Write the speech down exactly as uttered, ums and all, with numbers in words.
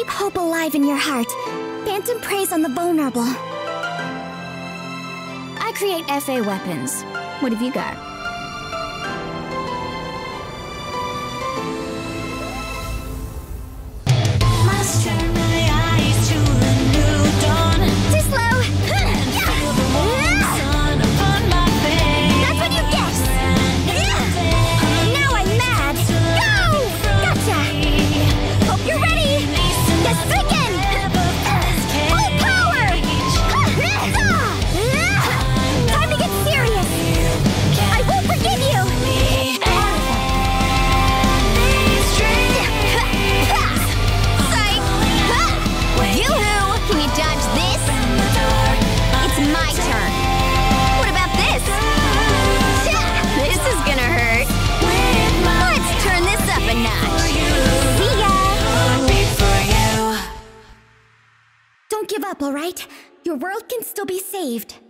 Keep hope alive in your heart. Phantom preys on the vulnerable. I create F A weapons. What have you got? Must turn my eyes to a new dawn. Too slow! And feel the warm sun upon my face. That's what you get! Now I'm mad! Go! Gotcha! Hope you're ready! Gasiken! Full power! Time to get serious! I won't forgive you! Psych! Yoo-hoo! Can you dodge this? It's my turn! What about this? This is gonna hurt! Let's turn this up a notch! See ya! Don't give up, alright? Your world can still be saved.